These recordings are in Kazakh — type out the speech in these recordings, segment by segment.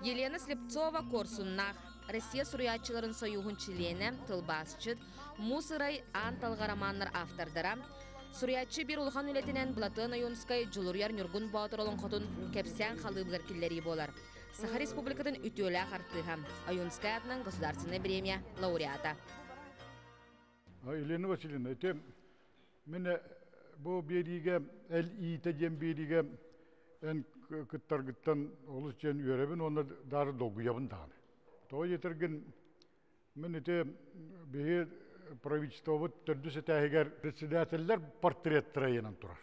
Елена Слепцова Корсуннах, Россия Сурьячыларын союғын члене, тылбасчыд, Мусырай Анталгараманнар автордара, Сурьячы bir улхан үлетінен Блатын Айонскай Джулурьяр Нюргун Баутыролын қотын кепсян халыбығыр келлері болар. Саха Республикатын үтөлі ақтыға, Айонскай атынан государственная премия лауреата. Елена Васильевна, мен бұл беріге, әл-иіті дем беріге ән күттаргыттан олыс жен үйеребін, оны дары долгуябын дағаны. Той етірген, мен бейі правительствовы түрдісі тәйгер председателлер портреттері енен тұрар.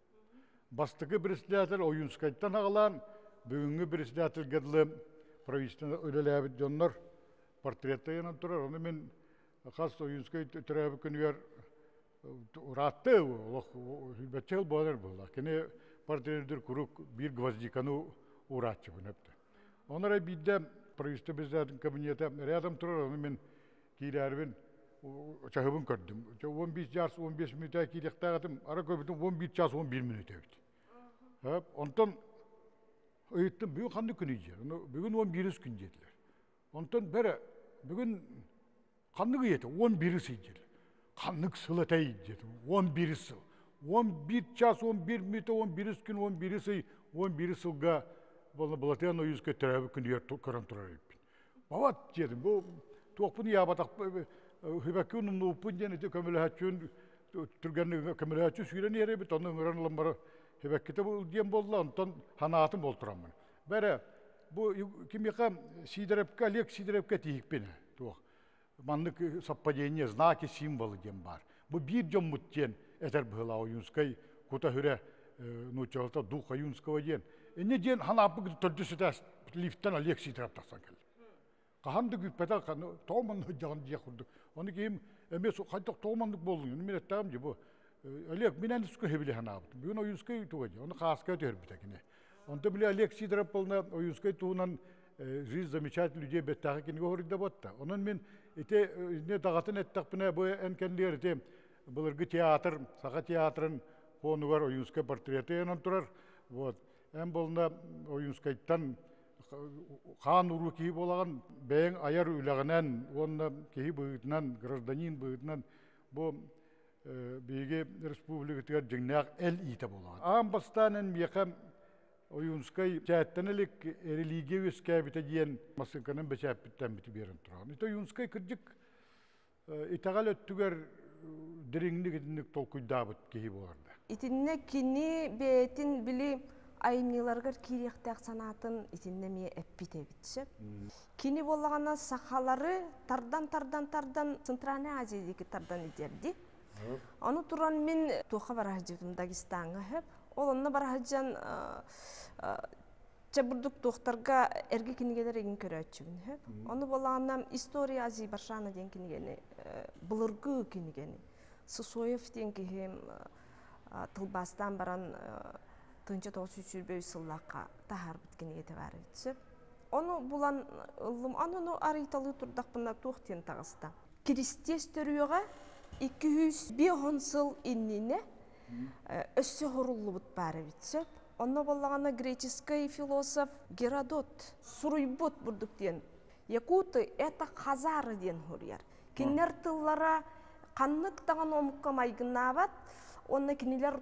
Бастығы председатель Ойынскайттан ағылан, бүгінгі председатель гәділі правительствоны өлеләбіт жонлар портреттері енен тұрар. Оны мен қас Ойынскай түрәбі күнігер ұратты, үлбәтчі ғыл болар болар. Кені партиялердер күрік бір гвоздиканы ұратчы бұн өпті. Онара бейді правительство біздің кабинеті рядом тұрар, оны мен кейләрбін чағыбын көрдім. 15 жарс 15 минута кейлектағатым, ара көбітім 11 час 11 минута өтті. Онтан өйттім, бүгін қанды күн ейдер, бүгін 11 күн жетілер. Онтан бәрі бүгін қанды ейді, 11 ейдер. Қанлық сылы тәйді, 11 сыл. 11 час, 11 минута, 11 күн, 11 сылға бұлатыған ойызға түрәбі күндер көрін тұрар өйіппін. Бават дедім, бұл тоқпын ябатақ, хүбәкі ұнымны ұппын дені көмілі әтчүн, түргенні көмілі әтчүн сүйрен еребет, оны ұңыран бары хүбәккеті бұл дем болды, онтан ханатым бол тұрамын. Бәрі, бұл кемеқа Сидоревка, Олег Сидоревка тейікпені, манлык совпадение, знаки, символы дем бар. Бұл бір жом мұттен әтір бұғыла ойынскай, күта хүрі нұчалта дух ойынскава ден. Әне ден ханапы түрдісі тәс лифттен Олег Сидорев тақсан кәл. Қағанды күппәді тоғмандық жағын дия құрдық. Оны кейін әмес қайтақ тоғмандық болдың. Мен әттағым де бұл. Олег, мен әнді сүкі хебілі ханапыды. Бүгін ойынскай туға де. Оны қағасқа өте әрбітәкіне. Онда біле Олег Сидорев болына ойынскай туғынан жизнь замечательный людей беттағы кенге ғорыгда ботта. Онын мен не дағатын әттақпына бұл әнкәндер бұлырғы театр, саға театрын қонуғар ойынскай портреті енен тұрар. Ән болына ойынскайттан қан ұру кейі болаған бәйін аяр үләғінен, онына кейі бұғытынан, гражданин бұғытынан бұл бейге республикатығар жыңнақ әл иті болаған. Ағын бастан ән бейқам Oyunskay çaattanalik religiya üskabita diyen masınkanın beçapitten biti berin turağın. İte Oyunskay kırcık itagal öttüger diringlik edinlik tolkuydabıt kehi boğarda. İtinne kini betin bili ayımnilargar kiriyaktak sanatın itinne miye eppite bitişip. Kini bolağana sahaları tardan Sentralne Aziyadaki tardan ederdi. Onu turan min tuğa barahacıdım Dagistan'a hep. Olanna barahacıcan çaburduk doktorga ergi kinigeler egin körü açıbın hep. Onu bolağanam istoriya azi barşana den kinigeni, bulurgu kinigeni. Sısoyev den ki hem tılbastan baran tınca 93 sıllıqqa tahar bitkinigeti var etip. Onu bulan ılım, onu arıytalı turdaqpına toğtien tağısta. Kiristes törüyoğa 210 sıl innine össü horullu bud bari bitip. Onu bolağana grеческий filosof Геродот Суруйбот burduq den. Yakuты это Хазары den horuyar. Kinler tıllara qanlık tağın omukka maygına bat, onu kiniler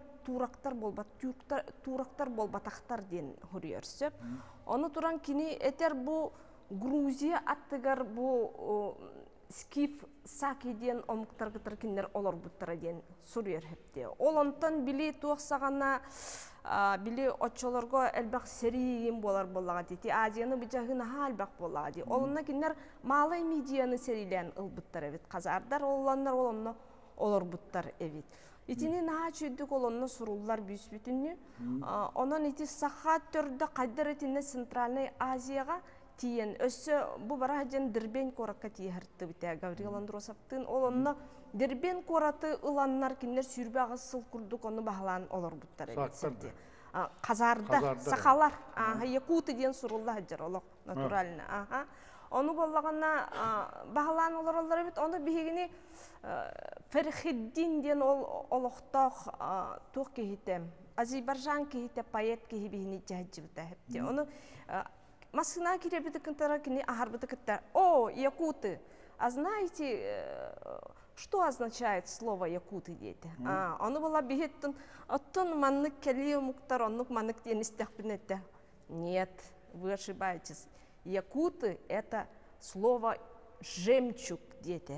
turaktar bolbataqtar den horuyar söp. Onu turan kini eter bu Грузия attıgar bu Skif Saki den omuktar gıtır kinler olur buttara den suruyar hepte. Olontan bili tuğsağana bili oçolarga elbaq seriyim bolar bolağa dedi. Aziyanı bıcağına halbaq bolağa dedi. Olonna kinler malay mediyanı serilen ılbıttar evet. Kazardar olanlar olonna olur buttar evet. İtini naha çöydük olonna surullar büyüs bütünlü. Onun iti sahat törde qaydar etine Sentralne Aziyaga tiyen. Össü bu barahacın dirben korakka tiye hırttı bite. Gavril Androsaptın olonna dirben koratı ılanlar kinler sürbe ağı sıl kurduk onu bağlan olur buttar evet. Kazarda, sakalar. Yakuty den surullar hajar olaq naturalna. Onu bolağana bağlan olur evet. Onu bihigini Ferhiddin den olaqtaq tuq kehitem. Azerbaycan kehite payet kehibihini cahcibta hepti. Onu Машина киребитикентара кини ахарбитикеттер. О, якуты. А знаете, что означает слово якуты, дети? Оно было бигеттен, оттон маннык келия муктар, оннук маннык денистяхпинетте. Нет, вы ошибаетесь. Якуты — это слово жемчуг, дети.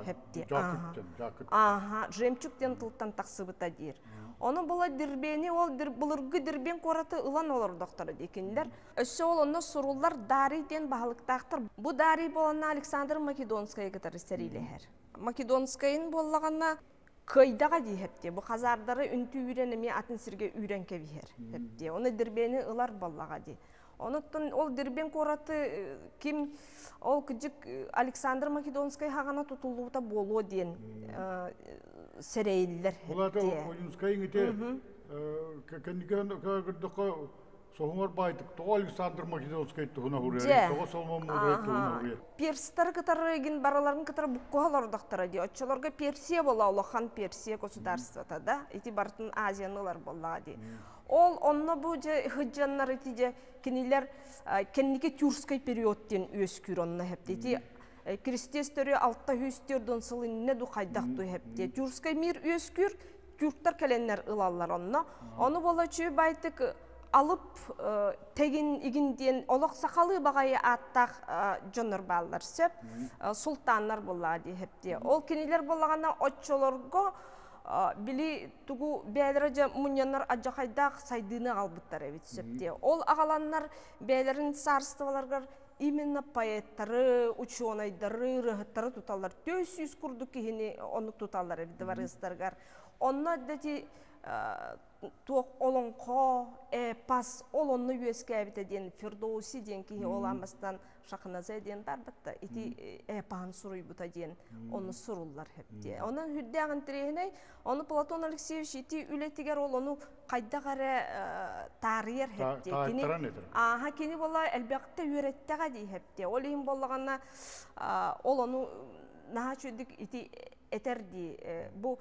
Ага, жемчуг ден тылттан тақсыбыта дер. Оны была дербени, ол бұлырғы дербен қораты ұлан олар доқтары декендер. Өсі ол оны сұрулар дари ден бағылықтақтыр. Бұ дари болана Александр Македонская гітары сәрилер. Македонскайын болағана көйдаға дей хепте. Бұ қазардары үнті үйренеме атын сірге үйрен кәбейер. Оны дербені ұлар болаға дей. Онуттан ол дербен қораты кім ол күджік Александр Македонскай хағана тұтылуыта болу ден сәрейлер. Олады Македонскайын ете кәндіген көрдіқі соғыңар байтық. Тоғы Александр Македонскай тұғына ғұрия. Тоғы Солман Мұғырай тұғына ғұрия. Перстар кітары еген бараларын кітары бұққуғалар ұдақтары де. Отчаларға Персия бола, Олахан Персия государствата да. Эти бартын Азиянылар болаға де. Ол онна бұл же хыджаннар етеде кенелер кеннеке тюркскай периодтен өскүр онна хепте. Крестестері алтта хүстерден сылынне ду қайдақты хепте. Тюркскай мир өскүр, тюрктар кәленнер ылалар онна. Оны бола чүй байтық алып тегін игінден олық сақалы бағайы аттақ жоныр балар сөп, сұлтанлар болады хепте. Ол кенелер болағана отчолорго били тугу бәлірі мұнянар ажақайдақ сайдыны албыттар әвет сөпте. Ол ағаланлар бәлерін сарыстываларғар именно поэттары, ученайдары, рығыттары тұталар. 400 күрді кейіне онық тұталар әвет варыстарғар. Онна дәті туық олонқо, пас, ол онны өске әвет әден, Фердоуси ден кейі оламастан шақыназа әден бар бұтта. Эти пахан сұруй бұта ден, оны сұрулар әпте. Онан хүрді ағын тірейінай, оны Платон Алексеевич еті үлетігер ол оны қайда ғары тарияр әпте. Тағайттаран едір? Аға, кені бола әлбәқті үйреттіға дей әпте. Ол ең болағана ол оны наға чөдік еті әтерді. Бұл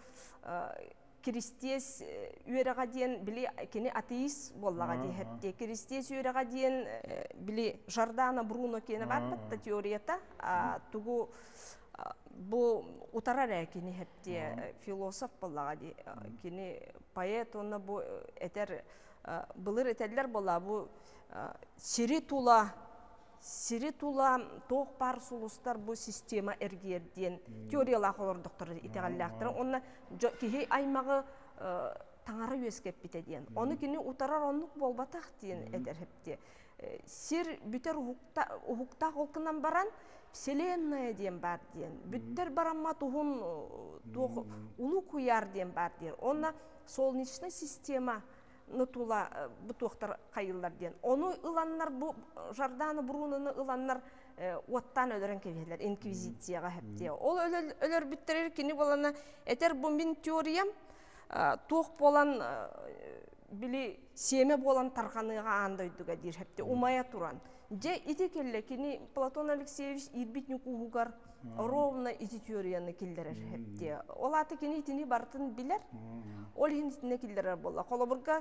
Кристес үйераға дейін білі кені атеист болаға дей әпте. Кристес үйераға дейін білі Жордано Бруно кені бар бітті теорията. Тугу бұл ұтарар әкені әпте философ болаға дей. Кені поэт, оны бұл әтер бұлыр әтерлер бола. Бұл Сири тула тоқ бар сұлыстар бұл система әргерден теориялақ олардықтыры етеғаллақтыры. Оны кейі аймағы таңары өскеп бітеден. Оны кені ұтарар онық болбатақ дейін әдер әпте. Сир бүтер ұхықтақ олқынан баран вселенная ден бар дейін. Бүттер барамма тұғын ұлы құяр ден бар дейін. Оны солнечная система нутула бутуқтар қайылар ден. Оны ұланнар, Жордано Бруноны ұланнар оттан өлерін кевелер, инквизицияға әпте. Ол өлер бүттерер кені болана, әтер бұл мен теориям тоқ болан, білі семе болан тарғаныға андойдыға дер әпте, умая туран. Же ити келі кені Платон Алексеевич ирбитні құғығар ровно ити теорияны келдерер әпте. Ол аты кені итini бартын білер, ол хендетіне келдерер бола. Қолыбырға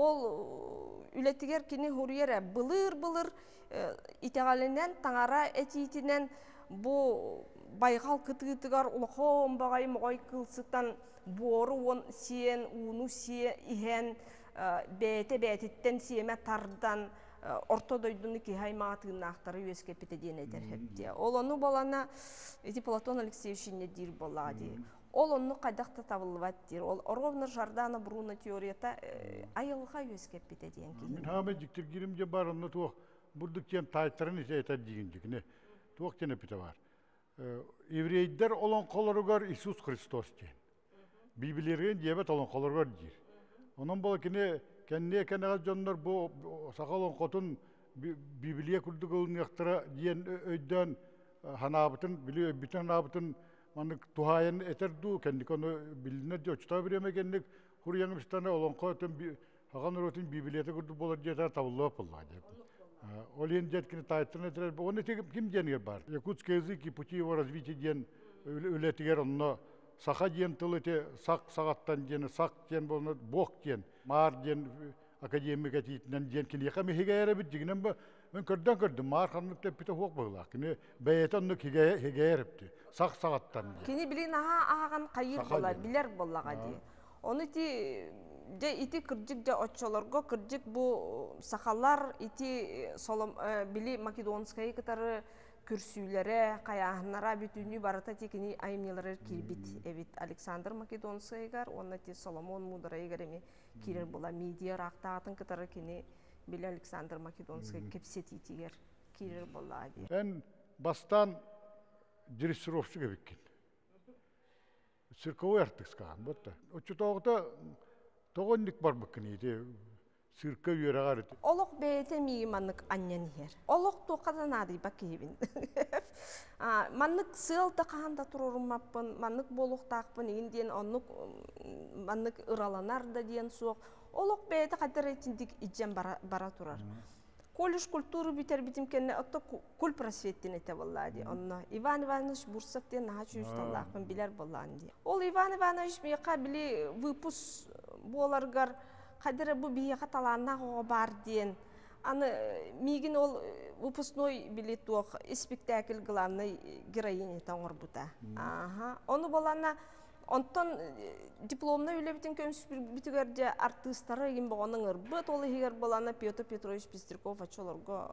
ол үлеттігер кені хұрiyere бұлыр итеғалінен таңара әтейтінен бұл байғал күті-күтігар ұлықон бағай мұғай қылсықтан боры он сиен, уну сие ихен бәйті-бәйтіттен сиеме тардан ортодойдуны кейхаймағатығын ақтары өске петеден әдер әпте. Ол оны болана Платон Алексеевичіне дир болады. Ол оны қайдақты табылыват дир. Ол ровно Жордано Бруно теорията айылға өске петеден кейін. Мен хаме диктер керімде бар, оны туық бұрдық кен тайттарын ете әтер деген дегіне. Туық кені пете бар. Еврейдер олон қолырығар Иисус Христос ден. Библиерген дебет олон қолырығар дир. Onun bol kine kendi kendiğaz canlar bu sakalon kotun Bibliya kurduk olun yaktıra diyen öydden hanabıtın biliyor bütün hanabıtın manık tuhayen eterdu kendi konu bilinir diyor. Çıta bir yemek kendik huriyanım istane olan kotun hakan rotin Bibliyata kurduk bolar diye tavullu yapıllar diye. Олен деткіні тайттырын етірер, оны кім денігер бар? Якутский язык и пути его развития ден өлетігер, оны сақа ден тыл өте, сағаттан дені, сақ ден болны, боқ ден, мар ден, академик әтейтінен ден кені. Еқа мехеге әрі біт дегінен ба, мен көрдüm маар ханнык деп бите хуак багла. Кини бейтонны хигерипти. Сак сагаттан. Кини билин ааган кайыр болар, билер боллага ди. Оны ти де ити кыржык же оччолорго кыржык бу сахаллар ити солом били Македонская кытары күрсүләре каяһнара бүтүнү барата тикини айымнелары кирбит эбит Александр Македонскайгар онна ти Соломон Мудрайгар эми кирер була медиа рактаатын кытары кини били Александр Македонский кепсетитигер кирер була ди. Эн бастан дрессировщик эбиккен. Цирковой артист каган бутта. Очутогта тогонник бар быккын ити. Сирка юрагар. Олок бейте ми маннык аннен хер. Олок токадан ады бакебин. Маннык сылта каханда турурмаппын, маннык болуктакпын, инден оннук маннык ыраланар да диен суок. Олок бейте кадеретиндик иджен бара турар. Колледж культуры битер битим кенне отто кул просветтин эте боллади. Онно Иван Иванович Бурсов ден наха чуюсталлакпын билер болланди. Ол Иван Иванович мияка били выпуск боларгар кадере бу бияка таланна бар диен. Аны мигин ол выпускной били туох спектакль главный героиня таңыр бута. Оны боланна онтон дипломна үлебитин көмсүз битигерде артисттары егин болгонун ырбыт ол егер болана Петр Петрович Пестряков ачолорго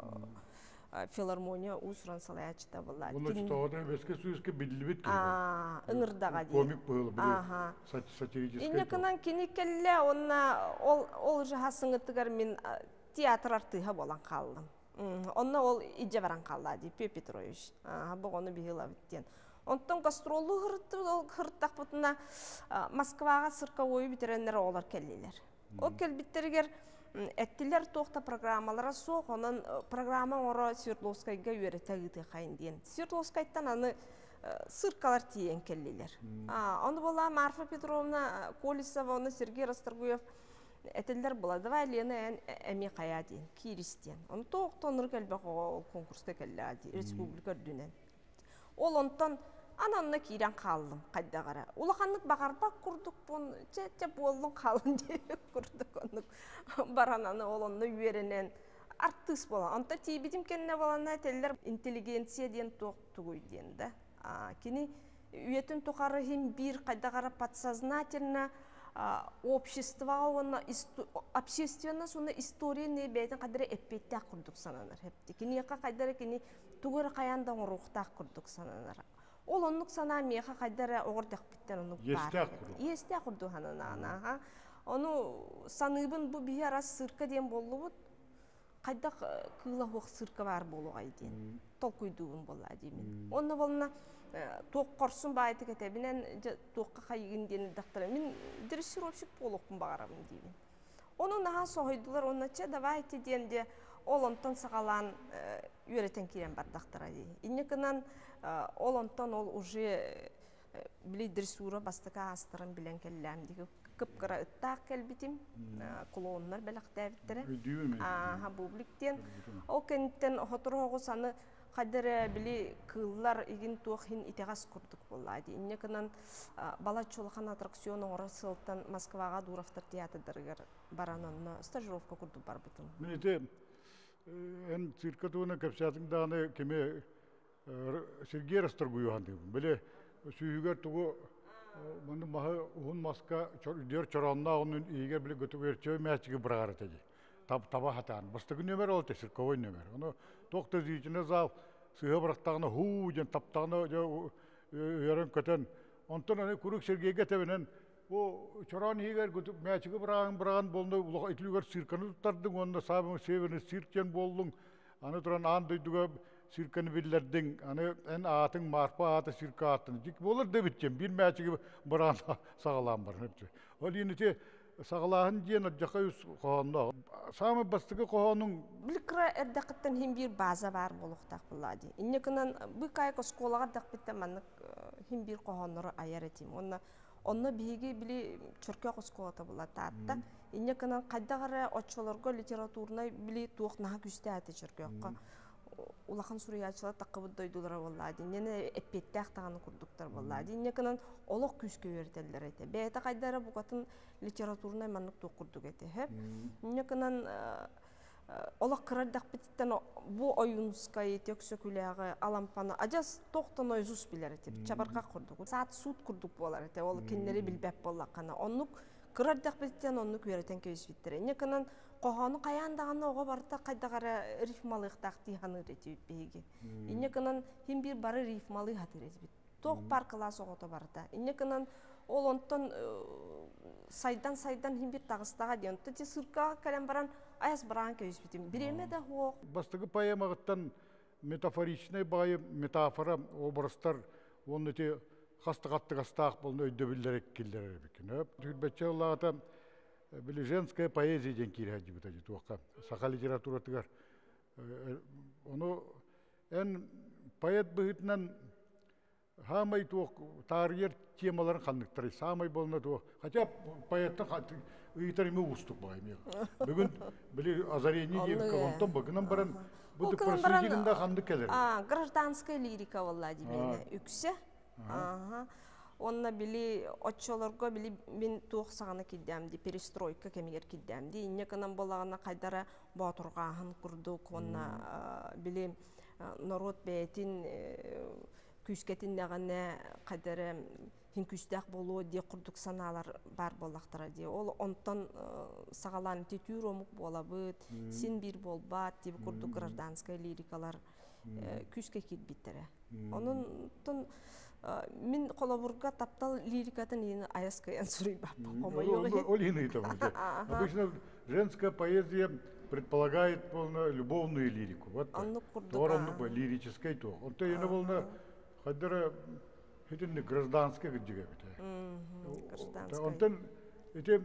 филармония усран салаячта болла. Оны чтода беске суюске билбит. Ыңырдага ди. Комик был, сатирический. Инекынан кини келле онна ол жахасыңытыгар мен театр артыга болан калдым. Онна ол ije баран калла ди Петр Петрович. Богону бихила биттен. Онтон гастролу хырттак бутуна Москвага сырковой битеренер олар келлилер. Ол келбиттеригер эттилер тоқта программалара соқ, онын программа ора Свердловскайга үйретагыты қайын дейін. Свердловскайттан аны сыркалар тиен келлилер. Оны бола Марфа Петровна Колесова, оны Сергей Расторгуев эттилер бола. Давай Лена әме қая дейін, Киристен. Оны тоқта оныр келбек ол конкурска келлі дейін, республика дүнен. Ол онтан ананна кирен қалдым қайдағара. Улақанлық бағарбақ күрдік бұн, чәт болдың қалын деп күрдік онық. Барананы ол онны үйерінен артыс бола. Онта тейбетім кенне болана тәлілер интеллигенция ден тоқтығой денді. Кені үйетін тоқары хем бір қайдағара подсознательно общество, общественно соны история не бәйтін қадыры әппеттәк күрдік сананар. Кені еқа қайдары кені тугыр қаяндан рухтақ күрдік сананар. Ол онлық сана меха қайдары оғырдақ біттен онлық бар. Естәк күрді ханана. Оны саныбын бұл бейі арас сырқа ден болу бұд, қайдақ қыла хоқ сырқа бар болу ғайден. Тол көйдуын болу әдемін. Оны болына тоқ қорсын байты кәтебінен тоққа қайығын дені дақтыры. Мен дрессировщик болуқпын бағарамын деймін. Оны наға соғайдылар, оны че давайте денде ол онтан сағалан үйретен керен бар дақтыра дейін. Инекінен ол онтан ол уже білей дрессура бастыға астырын білен келләм дейгі. Кып-кыра ыттақ кәлбітім, клоунлар бәліқті әвіттірі. Бубликтен. Ол кәнттен ғотыры оғы саны қадыры білей кыллар егін туақын итеғас күрдік болады. Инекінен бала чолыған аттракционың орасы ұлттан Москваға Дуровтар театрдырғыр баранынна стажировка күрдік бар бұтын. Мен ете, ән циркатуына көпсәтің дағыны кеме Сергей Расторгуеван деймін. Біле, сүйігер тұғы мұнды мағы ұғын маска үдер чоранна оның егер біле көтіп өрчеу мәчігі бірағар әтеді. Таба хатан. Бастығы нөмер ол цирковой нөмер. Оны тоқты зейчіне зал сыға бірақтағына ху ден таптағына үйерін көтен. Онтан әне күрік Сергейге тәбінен о чоран егер көтіп мәчігі біраған болында ұлға етілігер сирканы тұттардың, онында сабыңы северіні сирктен болдың. Аны тұран аң дөйдіға сирканы білдердің, ән атын, марпа аты сирка атын. Жек болыр дебіттен, бір мәчігі біраған сағалан бар. Ол еніте сағалағын дейін жаққа үз қоғанында. Самы бастығы қоғанның... Білікра әрдәқіттен хем бір база бар болуқтақ болады. Иннекінен бұл қайық осколаға дәқпеттен мәнік хем бір қоғанлары аяр етем. Онна биһиги били чөркө осколата болады атта. Иннекінен қайдағары отчолорго литературной били туық наға күсті әті чөркөққа. Улахан сурыячылар таққыбыд дойдулары болады. Нене эппеттәқ тағаны күрдіктар болады. Иннекінен олық күскі өртелдер әті. Бәйті қайдары бұқатын литературной маннық туқ күрдік әті. Иннекінен Ола кырардак битен бу оюнскай тексө күләгы алампаны ажас токтон ойзус билер эти чабарга курдук. Саат суут курдук болар эти ол киннери билбеп боллакана. Оннук кырардак битен оннук үйрөтен көйс биттер. Некенен кохону каяндаганы ого барта кайдагара рифмалыктак тиханы эти беги. Инекенен хим бир бары рифмалы хатырез бит. Ток бар класс огото барта. Инекенен ол онтон сайдан хим бир тагыстага ден. Тти сырка калем баран аяс баран көйс битим. Биреме да хо. Бастыгы поэмагыттан метафоричный байы метафора образдар оны те хастыгаттыгастаак болну өйдөбүлдерек килдер бекин. Түбөчөллата били женская поэзия ден кирәҗи бит аҗы туакка. Саха литература тигәр. Оны эн поэт быгытнан хамай туак тарихи темаларын хандыктыры. Самай болна туак. Хотя поэттен ыйтарымы устук байым. Бүгүн били озарение ден кавантон бүгүнөн баран бу просветигинде хандык келер. Гражданская лирика валла дибене үксе. Онна били отчолорго били мен туоксагана киддемди перестройка кемигер киддемди. Иннеканан болагана кайдара батургаһын курдук. Онна били народ бетин күскетин дагана кайдара хин күстәк болуу ди курдук саналар бар болактара ди. Ол онтон сагалан тетүр омук болабыт, син бир болбат ди курдук гражданская лирикалар күскә китбиттере. Онун тон мен колобурга таптал лирикатын ени аяскаян сурыйбап. Ол ени там. Обычно женская поэзия предполагает полную любовную лирику. Вот. Торанну лирической то. Он то ени болна хаддара хитин гражданская гыдыга бит. Гражданская. Онтон эти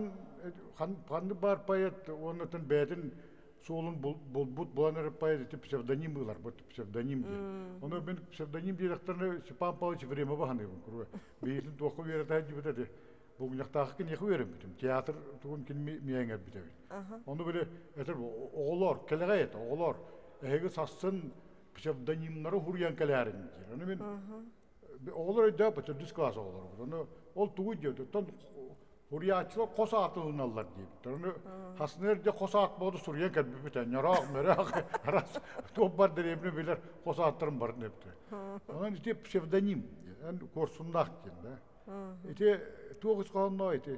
хан бар поэт онтон бетин солун болбут буланыр поэт псевдоним булар, вот псевдоним. Оны мен псевдоним директорны Степан Павлович время баханы куру. Бейтин тоқы берет битеди. Бугнактагы кен яхы берем битим. Театр тугун кен миеңер битеби. Оны биле этер оголор, келегет оголор. Эге сасын псевдонимнары хурян келерин. Аны мен оголор да бит дискас оголор. Оны ол тугу деді. Тон Huriyatçılar kosa atılınırlar deyip. Onu hasnerce kosa atmadı Suriye kalbi biten. Yarak merak. Top var deremini bilir. Kosa attırım var nepti. Onun işte psevdonim. Yani korsundak diye. İşte tuğuz kanunlar işte.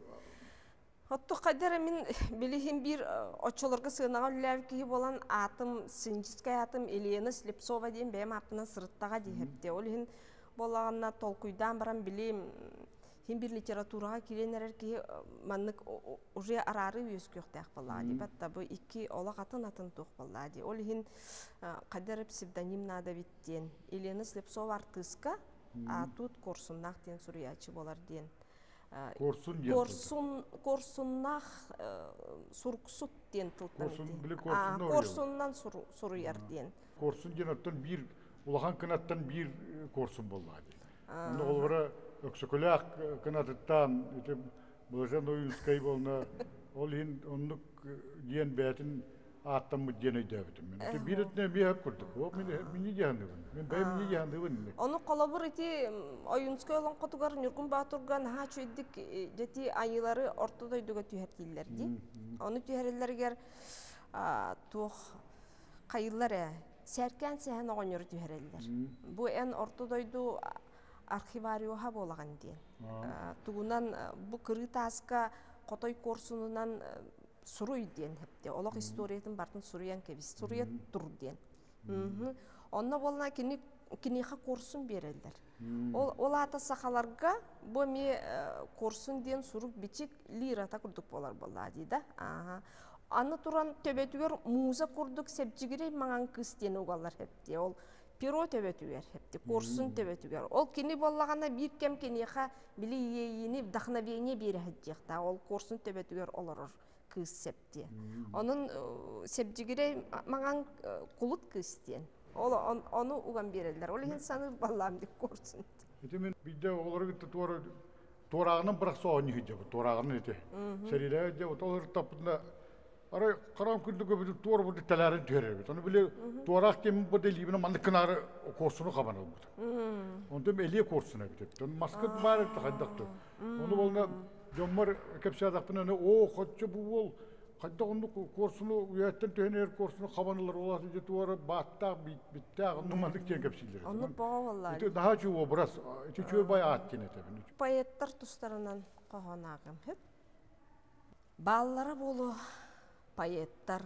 Hatta kadar min bilihim bir açılarga sığınağı levkihi olan atım, sinjiskay atım Elena Slipsova diyeyim benim apından sırıttağa deyip de. Olhin bolağına tolkuydan baran bileyim Хим бир литератураға киленерер ки маннык уже арары үескөктәк баллади. Батта бу икки олак атын тук баллади. Ол хин кадер псевдоним нада биттен. Елена Слепцова артистка, а тут Корсуннах ден суруячы болар ден. Корсуннах сурксут ден тылтан. Корсуннан суруяр ден. Корсун ден аттан бир улахан кынаттан бир корсун баллади. Олвара Öksükülak kınatıttan, Bılaşan oyunskay bolna, ol hin onluk diyen beyatin attan mı diyen ödevidim. Bir etne bir hep kurduk, o mini cihandıvın, ben mini cihandıvın. Onu kolabur eti oyunskay olan kutugar, Nürgün Baturgan ha çöydük, jeti ayıları ortadoyduga tühertillerdi. Onu tüheriller tuğ kayılları, serken sehen oğunyor tüheriller. Bu en ortadoydu архивариоха болаган ден. Тугунан бу кыры таска котой корсунунан суруй ден хепте. Олог историятын бартын суруян кебис. Суруя тур ден. Онна болна киниха корсун берелдер. Ол ата сахаларга бу ми корсун ден сурук бичик лирата курдук болар боллади да. Аны туран төбөтүгөр муза курдук сепчигирей маңан кыз ден угалар хепте. Ол Пиро төбөтүгер хепти, корсун төбөтүгер. Ол кини боллагана бир кем киниха били ийини вдохновение берехҗекта. Ол корсун төбөтүгер олорор кыз септи. Онун сепжигире маңан кулут кыстен. Ол ону уган берелер. Ол инсаны баллам дип корсун. Мен бидде олар бит торагынан бирок соony хиҗе, торагынан эте. Сериле же олар тапында Ara karam küldüğü bir tuğra burada telerin tüyerler. Onu bile tuğrak kim burada libine mandık kenarı korsunu kabanır burada. Onu da eliye korsuna bitip. Onu masket var da haydaktı. Onu bolna jomar kepsi adakpına ne o koçu bu bol Кайда онны курсуну уяттан төнер курсуну кабанылар оласы же туары баттак биттак нумандык тен кепсилер. Оны боо валлай. Это daha чу образ, это чу бай аттен этебин. Поэттар тустарынан кохонагым хеп. Баллары болу поэттар.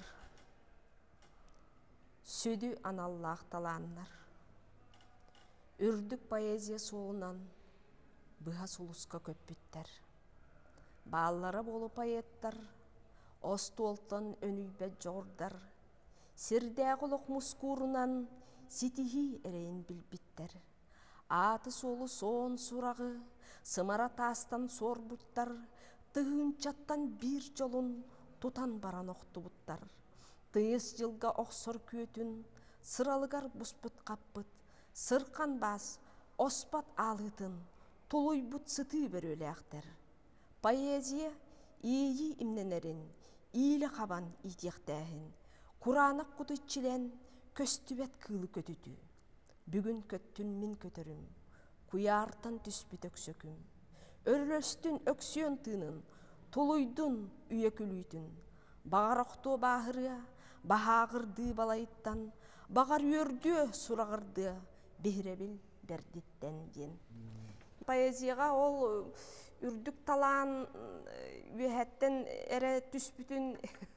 Сөдү аналлах таланнар. Үрдүк поэзия соонан быха сулуска көппүттер. Баллары болу поэттар. Остуолтан өнүйбе жордар, сирдәғылық мускурунан ситихи әрейін білбіттер. Аты солу соон сурағы, сымара тастан сор бұттар, тығын чаттан бір жолын тұтан баран оқты бұттар. Тыйыс жылға оқсор көтін, сыралығар бұспыт қаппыт, сырқан бас, оспат алытын, толой бұт сыты бір өліқтер. Поэзия ии имненерін, Ийлі қабан итектәхін, Құранық құтытчілен көстүбет кылы көтүтү. Бүгін көттүн мен көтөрүм, Куяртан түспіт өксөкүм. Өрлөстүн өксөен тынын, Тулуйдун үйекүлүйтін. Бағар оқты бағырыа, Бағағырды балайыттан, Бағар өрді сұрағырды, Бехребіл дәрдеттен ден. Поэзияға ол үрдік талан үйәттен әрі түспүтін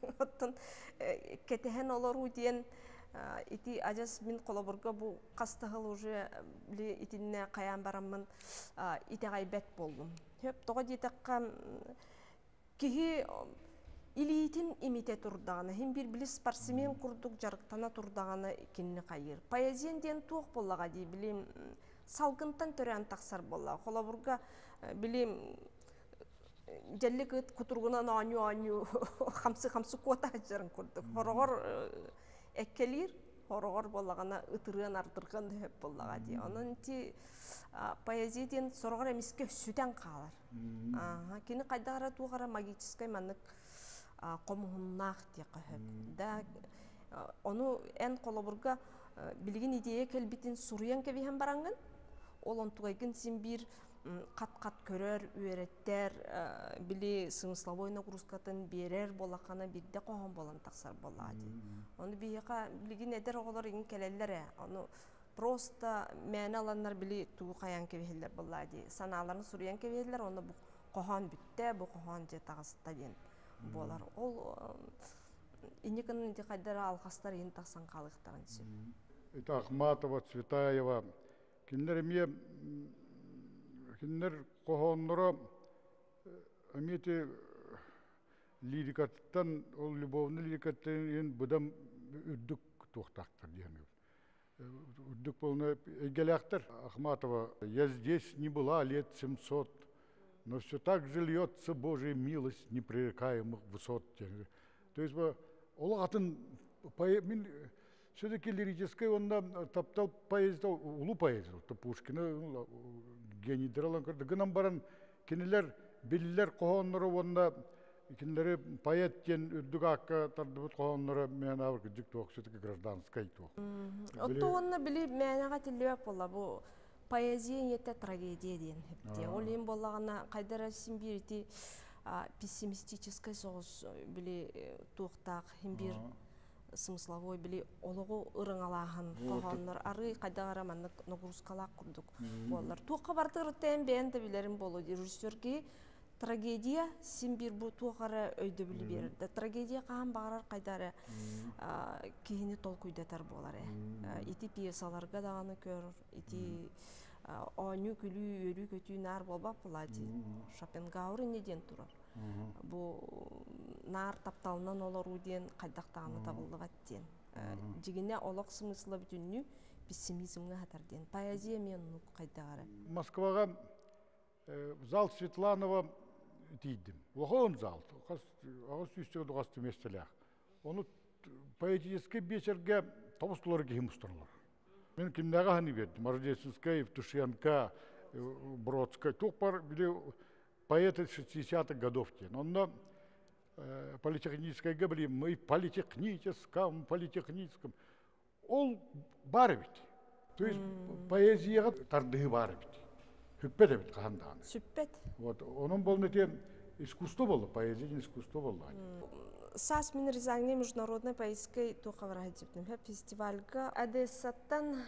кетеген олару дейін ити ажас мен қолабырға бұл қастығыл уже біле итінне қаян барамын ити ғайбәт болдым. Тоға детаққа кеге илейтін имите тұрдағаны, хем бір білі спортсмен құрдық жарықтана тұрдағаны кеніне қайыр. Поэзиян ден туық болаға дей білем салғынтан төрән тақсар болаға. Қолабырға білем жәлі күтіргінен аню қамсы қуата жарын көрдік. Хорығыр әккелер, хорығыр болағына ұтырған артырған дөп болаға дей. Оның те поэзияден сұрғыр әмеске сүтен қалар. Кені қайдағара туғара магическай манық қомығыннақ дей қөп. Оны ән қолабырға білген идея кәлбетін сұрыян кәбейхен бараңын. Ол онтуғайгын сен бір қат-қат көрер, үйереттер, біле смысловой нагрузкатын берер болақана бірде қоған болан тақсар болады. Оны бейеқа білген әдер оғылар еген кәлелері. Оны просто мәні аланлар біле туғы қаян кәбейлер болады. Саналарын сұрыян кәбейлер, оны бұл қоған бүтті, бұл қоған же тағысыта ден болар. Ол инекінің де қайдары алғастар ең тақсан қалықтарын сөп. Это Ахматова, Цветаева. Кинер кохоннора амете лирикаттан, ол любовный лирикаттан бұдам үрдік тоқтақтыр дегенге. Үрдік болны егелектір. Ахматова, я здесь не была лет 700, но все так же льется Божья милость непререкаемых высот. То есть, ол атын все-таки лирической он таптал поэзия, улу поэзия, то Пушкина, гений дыралан көрді. Гынан баран кенелер, белілер қоғанлары онда, кенелері поэт кен үрдік аққа тарды бұд қоғанлары мен авыр күдік тоқ, все-таки гражданскай тоқ. Отто онна білі мәнеға тіліп бола, бұл поэзия ете трагедия дейін хепте. Ол ең болағына қайдара симбирити пессимистической соғыз білі тоқтақ, химбир смысловой біле олығы ұрыңалағын қоғанлар ары қайдағара маннық нагрузкалақ күрдік болар. Туққа бартығыр тән бәнді білерім болу. Режиссерге трагедия сен бір бұл туғара өйді білі берді. Трагедия қаған бағарар қайдары кейіні тол көйдетар болар. Ити пьесаларға дағаны көр, ити оңы күлі өрі көтүй нар болбап болады. Шопенгауэр неден тұрар. Бұл нар тапталынан олар өден қайдақтағаны табылды бәттен. Жегіне олық смыслы бүтінні пессимизмға қатарден. Поэзия мен ұнық қайдағары. Москваға зал Светланова дейдім. Оған зал. Ағыз үстігі дұғасты местелях. Оны поэтический вечерге табыстылары кейім ұстанылар. Мен кімдегі ғаны бердім. Рождественская, Евтушенко, Бродская. Тоқ бар біле поэты 60-х годов. Онда политехническая говорим, мы политехническом. Ол бар бит. То есть поэзияға тардығы бар бит. Хүппет бит қағандағаны. Сүппет. Оның болны тем искусство болды, поэзияның искусство болды. САС мен Рязани международной поездкой тухаврахдиптим. Фестивальга Одессаттан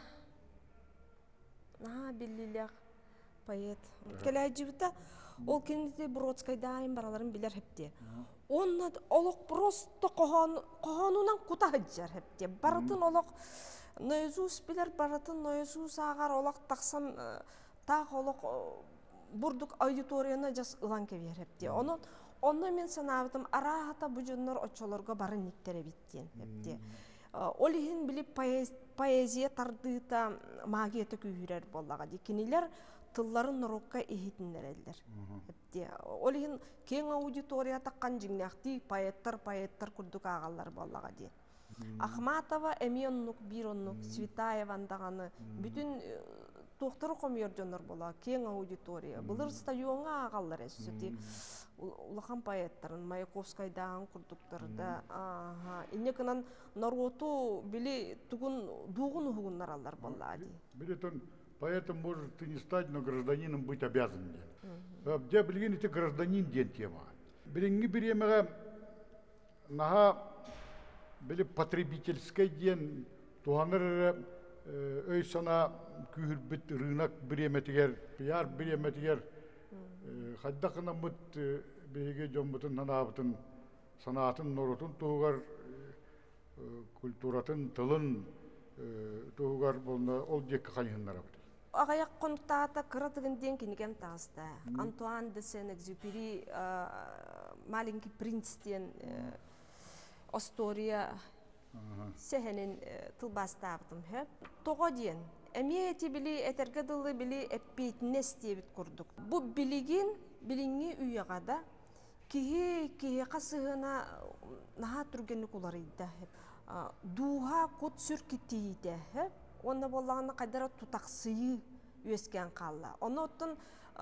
биллилях поэт. Келәҗибтә ол кенде Бродскайдайым бараларын билер хепте. Оннан олық просто қоғанунан кута хаджар хепте. Баратын олық Нойзус билер баратын Нойзус ағар олық тақсан тақ олық бурдук аудиторияна жас ылан кебер хепте. Онны мен санабытым арахата бұжынлар очолорға барын никтере биттен хепте. Олихин билип поэзия тардыта магията күйірер боллаға декенелер тылларын нұрыққа ehitинлер әлдер. Олихин кең аудитория таққан жіңнәқті поэттар күрдік ағалар боллаға де. Ахматова әмионнық, бироннық, Светаевандағаны бүтін тоқтыры қомер жонар болла, кең аудитория. Бұлыр стадионға ағалар әсіде. Улахан поэттарын, Маяковскайдағын күрдіктарда. Инекінен нароту білі дуғын ұғынлар алар болла де. Билетон поэтом может ты не стать, но гражданином быть обязан. Где билген эти гражданин ден тема. Билинги биремега наха били потребительский ден туаныр өй сана күйірбіт рынок биреметигер, пиар биреметигер. Хаддақына мұт бейге жомбытын нанабытын санатын норотын туғар культуратын тылын туғар болна ол жеккі қайынлар абыды. Ағаяқ қонықтағата қыратығынден кенеген тағызда. Антуан де Сен-Экзюпери маленький принцтен Астория сәхенен тылбастағытым. Тоға дейін. Әмейеті білі, әтергеділі білі әппейтінес дебіт құрдық. Бұ білеген, біліңе үйеғада кеге қасығына наға түргені қоларыйды. Дуға код сүркеттейді. Оны болағына қайдара тұтақсыйы өскен қалла. Оны оттын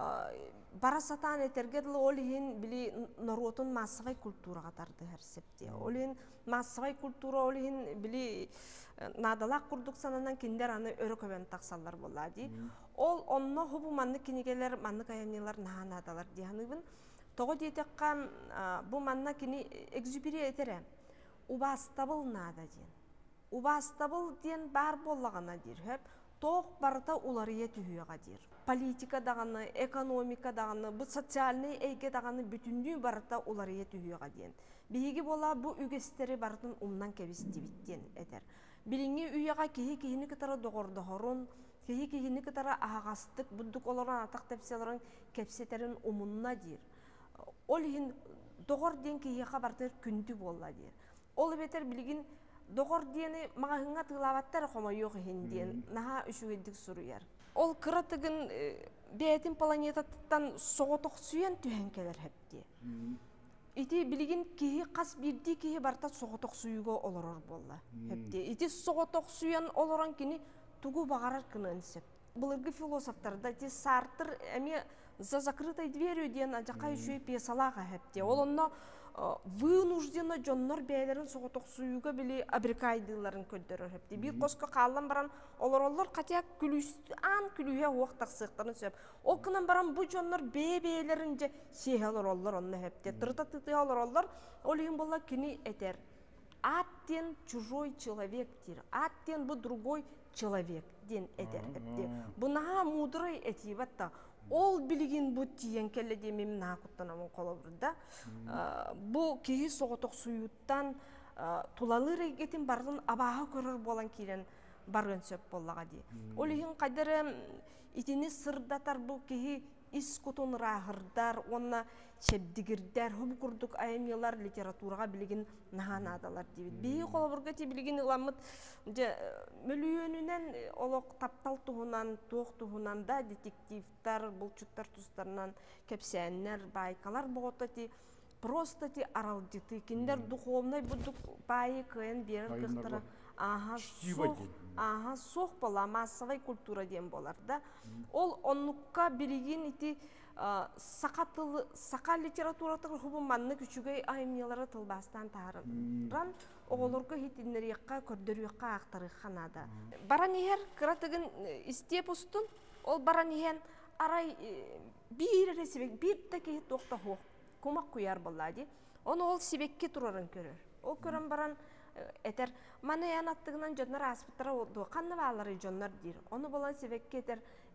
барасатан әтергеділі олейін білі нұротын масығай культураға тарды әрсепте. Олейін масығай культура олейін білі надалақ күрдік санынан кендер аны өрі көбен тақсалар болады. Ол онына хұбу манны кенегелер, манны каямнелар наға надалар дейінігін. Тоғы дейтеққан бұл манна кені Экзюпери етере. Убастабыл нада дейін. Убастабыл дейін бар болағына дейір. Тоқ барыта улары етуіға дейір. Политика дағаны, экономика дағаны, бұл социальный әйге дағаны бүтінді барыта улары етуіға дейін. Бейгі бола бұл үгестері барытын умнан кәбісті біттен әдер. Біліңе үйеға кейі-кейіні кітара доғырды ғорын, кейі-кейіні кітара ағастық, бұддық оларын атақ тәпселерін кәпсетерін умынна дейір. Ол ең доғыр ден кейіға бартыр күнді болла дейір. Ол бетер білген доғыр дені мағыңа тығылаваттар қома yok ехенден, наға үшігедік сұруяр. Ол қыратығын бәйтін планетаттан соғытық сүйен түйен келер хепте. Ити білген кейі қас бірді кейі барта соғытық сүйігі олырыр болла. Ити соғытық сүйен олыран кені тугу бағарар кінін сеп. Бұлырғы философтарда Сартр әме за закрытой дверью ден ажақай үші пьесалаға хепте. Ол онна вынужденно жоннор бәйлерін соғытық сүйігі білі абрикайдыларын көлдерір хепте. Bir қосқа қалан баран олар қатияқ күлуге оқтақ сықтарын сөп. Ол кынан баран бұл жоннор бәйлерін же сейхалар олар онны хепте. Тұрта-тыты олар ол ең болла кені әтер. Аттен чужой человек дир. Аттен бұл другой человек ден әтер хепте. Бұнаға мудрый әтейбатта. Ол білген бұл тиен кәлі демем нақыттанамын қолы бұрда. Бұл кейі соғытық сұйыттан тұлалы рейгетін бардың абаға көрір болан кейлен барғын сөп болаға де. Ол ең қайдары итіні сырдатар бұл кейі ис құтын рағырдар, онына чәбдігірдер, хүб күрдік айымелар литератураға білген наған адалар дейбіт. Бейі қолы бұрға те білген ұламыд мөлүйөнінен олық таптал тұғынан, тоқ тұғынан да детективтар, бұлчуттар тұстарынан кәпсәннер, байкалар бұғыта те просто те аралдеті. Кендер дұқуымнай бұдық байы көйен берін қықтыры. Соқ бола, массовай культура дем болар да. Ол онныққа білген ити сақа литературатыр хубы манны күчігей айымнелары тылбастан тағырын. Оғылырғы хитинлеріққа, көрдіріққа ақтары қанада. Баран ехер кіратығын істеп ұстын, ол баран ехен арай бір ресебек, бір тәке тоқта хоқ. кумак куяр боллади. Оны ол себекке турарын көрөр. Ол көрөн баран этер мана янаттыгынан жоннар аспыттара олду. Канны баалары жоннар дир. Оны болан себекке этер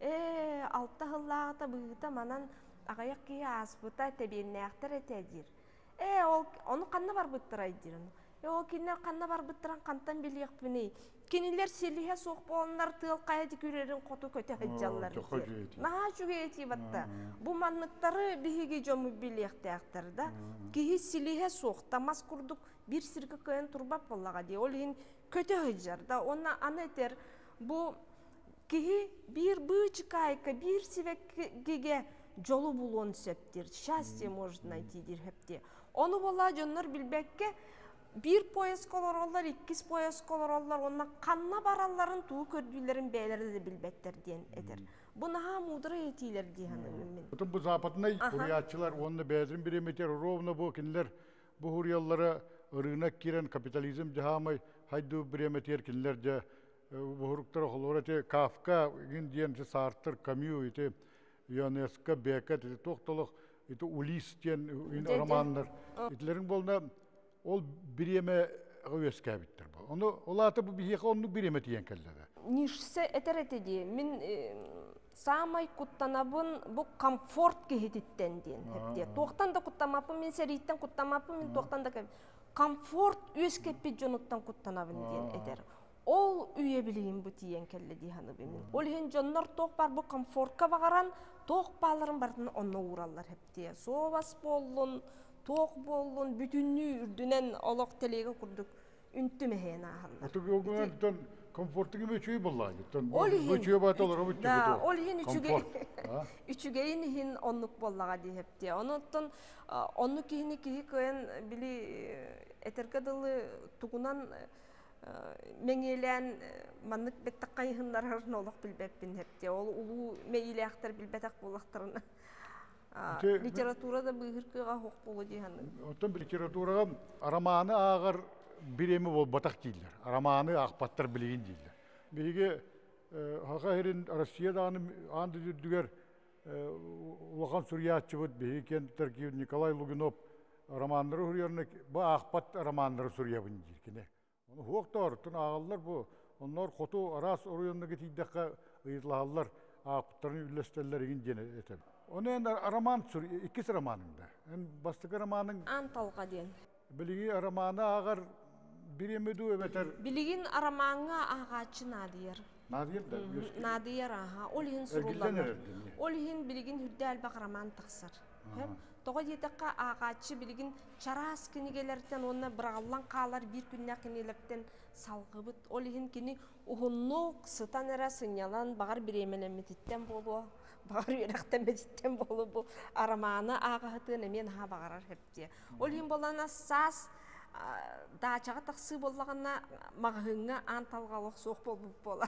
алта хыллагыта быгыта манан агаяк ки аспыта тебеннектер этедир. Ол оны канны бар быттырай дир. Ол кинер канны бар быттыран кантан билек бини. Кинилер селиhe соқ боландар тыл каяти күрерин коту көтө хыджаллар. Наа жүгети батта. Бу манныктары биһиги жому билектектер да. Кихи селиhe соқ тамас курдук бир сирге көен турбап боллага ди. Ол ин көтө хыджар да. Онна анетер бу кихи бир бычкайка бир себекке жолу булон септир. Счастье можно найти дир хепти. Onu bolla жоннор билбекке bir poyas kolorollar, ikkis poyas kolorollar, onna kanna baralların tuğu kördüğlerin beyleri de bilbetler diyen eder. Bu naha mudra etiler diyen mümin. Bütün bu zapatına huriyatçılar, onu beyazın bir emeter, rovna bu kinler, bu huriyallara ırığına giren kapitalizm cihamay, haydu bir emeter kinlerce, bu huruklara kolorate, Kafka, diyen Sartre, Camus, ite, Ionesco, Beckett, ite tohtalık, ite Ulis diyen romanlar. İtlerin boluna ol bireme öskebittir bu. Onu olata bu bir onu bireme diyen kellerde. Nişse eterete diye min samay kuttanabın bu komfort gehititten diyen hep diye. Tohtan da kuttamapı min seritten kuttamapı min tohtan da komfort öskepi jonuttan kuttanabın diyen eder. Ol üye bileyim bu diyen kelle diye hanı bimin. Ol hen jonlar toh bar bu komfortka bagaran toh balların barın onu uğrallar hep diye. Sovas bollun toq bollun bütünlüğü ürdünen olaq telege kurduk üntümeheyen ağırlar. Otuk yoğundan komfortu gibi üçüyü bolladı. Üçüyü batalar o bütçü. Ol hin üçügeyin hin onluk bollağa diye hep diye. Onuttan onluk hini kihi koyan bili eterkadalı tuğunan meğilen manlık bettak kayhınlar harın olaq bilbepin hep diye. Ol ulu meğilekter bilbetak bollaqtarına. Literatурада быгыркыга хок болу дигән. Оттан литературага романы агыр биреме бол батак дилер. Романы акпаттар билеген дилер. Биге хакырын Россияда анды дүгәр улахан Сүриятчы бут биген Төркия Николай Лугинов романнары хөрьөрне бу акпат романнары Сүриябын дилкене. Оны хоктор тун агаллар бу. Onlar kotu aras oruyonuna tiydakka ıyıtlahallar akpatlarını üllesteller diye etem. Onu roman ikisi romanında. En bastık romanın Antalga diyen. Biligi romanı ağır birimi du emeter. Biligin romanı ağaçı Nadir. Nadir da. Nadir aha. Olhin surullar. Olhin biligin hüddel bak roman taksar. Hem toğa yetekka ağaçı biligin çaras kinigelerden ona bırağılan kağlar bir günne kinilerden salgıbıt. Olhin kini uhunluk sıtan era sınyalan bağır bir emelemeditten bolu. Bağır yürekten meditten bolu bu aramanı ağahtığın emen ha bağırar hep diye. Olhin bolana sas dağçağa taksı bollağına mağhığına antalgalık soğuk bolup bolar.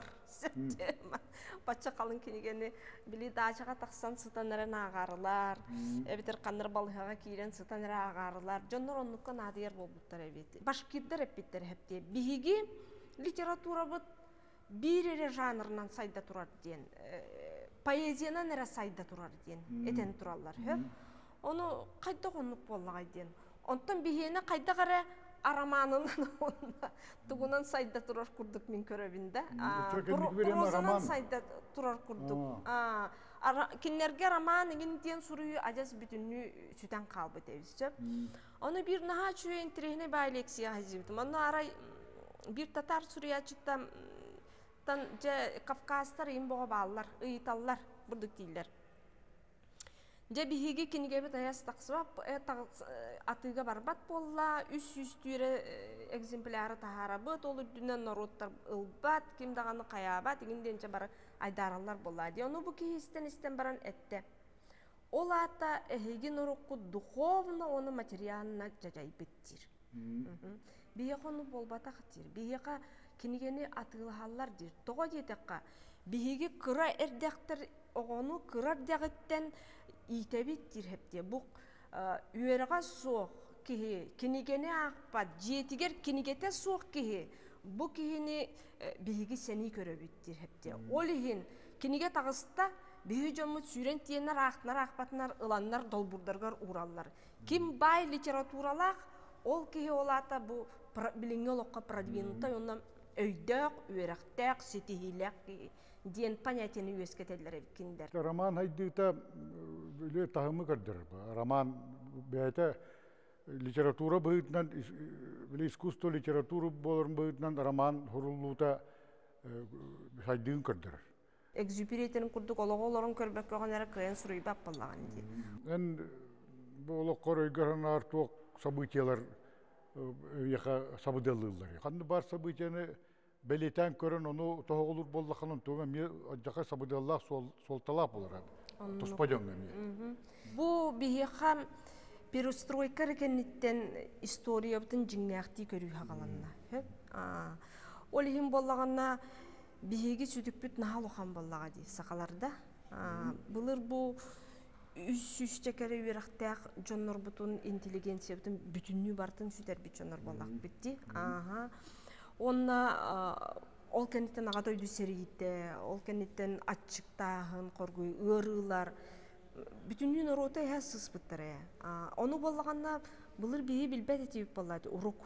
Batça kalın kinigeni bili dağçağa taksan sıtanların ağarılar. Ebiter kanır balığa kiren sıtanlara ağarılar. Jonlar onlukka nadir boluptar ebeti. Başkirder hep bitter hep diye. Bihigi literatura bud bir ere janrından sayda turar diyen. Poeziyanan ere sayda turar diyen. Eten turallar. Onu kayda onluk bollağa diyen. Ondan bihine kayda gara aramanının tuğunan sayda turar kurduk min körevinde. Prozanan sayda turar kurduk. Kinlerge raman egin diyen soruyu acaz bütünlüğü süten kalbı devizce. Onu bir naha çüye intirihine bayleksiya hazibdim. Onu aray bir Tatar Suriyacıktan Kafkaslar imboğa bağlılar, ıyıtallar, burduk değiller. Bihigi kinigebe tayas taksıbap, atıga barbat bolla, üst türe egzempları taharabıt, olur dünden narottar ılbat, kim dağını kayabat, egindence bara aydarallar bolla diye. Onu bu ki isten baran ette. Ola hatta ehegi narokku duhovna onu materyalına cacayibittir. Bihe onu bolbataktir, bihe kinigeni atılhallar dir. Toğa yetekka, bihigi kıra erdektir, onu kıra dağıtten İtebittir hep diye. Bu üyerga soğuk kihi, kinigene akpat, jetiger kinigete soğuk kihi. Bu kihini bihigi seni görebittir hep diye. Olihin kinige tağısta Бүйі жомут сүйрен тиеннер, ақтынар, ақпатынар, ыланнар, долбурдаргар ураллар. Ким бай литературалақ, ол кеге олата бұл біліңе олыққа продвинута, оннан өйдәк, үйрәқтәк, сетихиләк дейін понятияны өскетелер әбіккендер. Роман хайдыта біле тағымы көрдір. Роман бәйті литература бұғытынан, искусство литература болырын бұғытынан роман хұрулуыта хайдыын көрдір. Экзюперетінің күрдік олығы-оларын көрбәк оған әрі күйен сұрый бап болаған дейді. Ән бұл олыққар өйгірін артуық событиялар сабыдалылар. Қанды бар событияны бәлетен көрін, оны тоғылыр болдақанын туға мен жақа сабыдаллақ солталап олар. Тұспаден мен. Бұл бейхам перестройка рекенеттен история бұтын жіңнәқті көрі хағаланна. Ол ең болағанна бейге сүдікпіт нағал оған болаға дей сақаларда. Бұлыр бұл үс-үстекері өріқтәқ жонлар бұтын интеллигенция бұтын бүтінні бартын сүдер біт жонлар болақ бітті. Онна ол кәнеттен ағат ойды сәрейді, ол кәнеттен атшықтағын қоргой, ұрылар, бүтіннің ұроты әй сыз бұттыр. Оны болағанна бұлыр бейі білбәді тейіп болады, ұруқ.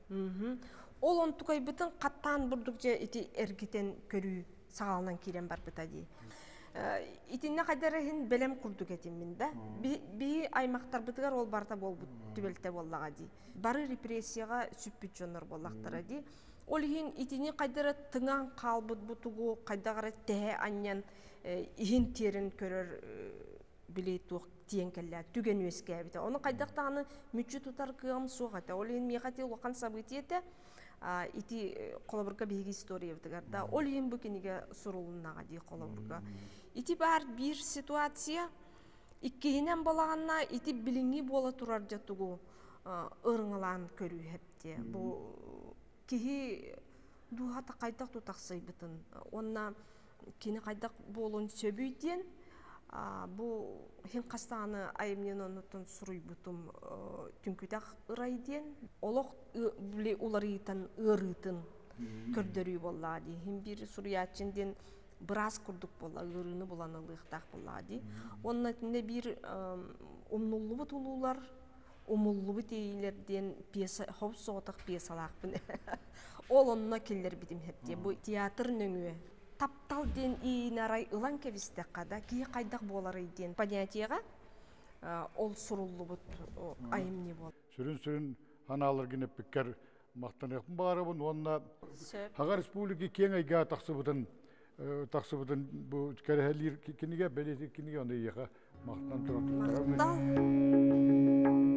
Ол он тұқай бұтын қаттан бұрдық же еті әргетен көрі сағалынан керен бар бұта дей. Итинне қайдарығын бәлем күрдік етімін да. Бей аймақтар бұтығар ол барда бол түбелті болаға дей. Бары репрессияға сүппіт жонар болақтыра дей. Ол ең итинне қайдары тыңан қалбыт бұтығу қайдағары тәе аннан ең терін көрір білет оқ тиен кәлі түген өске әбіті. Оны қайдақтағаны мүтчі тұтар қығам соға. Ол ең меғаты оған сабыты еті ити қолабырға бейгі история өтігерді. Ол ең бүкенеге сұрулынаға дей қолабырға. Ити бар бір ситуация, иккейінен болағанна ити біліңі бола тұрар жатуғу ұрыңылан көрі әпте. Бұл кейі дұғата қайдақ тұтақсай бұтын. Онна кені қайдақ болуын сөбейден, бұл хен қастағаны айымнен онытын сұруй бұтым түнкітақ ұрайден, олық олар етін ұрытын көрдірі болады. Хен бір сұруятчынден біраз күрдік бола, ұрыны боланы лықтақ болады. Оның әтінде бір ұмнулы бұт ұлулар, ұмулы бұт ейлерден хоп соғытық пьесалақпын. Ол онына келер бітім әпте. Бұл театр нөңі. Таптал ден иін арай ұлан кәвісті қада, кей қайдақ болар еден понятияға ол сұрулы бұд айым не бол. Сүрін аналар генеп піккер мақтан еқпін бағарабын, онына Хага республики кен айға тақсыбыдың бұл кәрі әлір кенеге, бәлеті кенеге онда еға мақтан тұратын.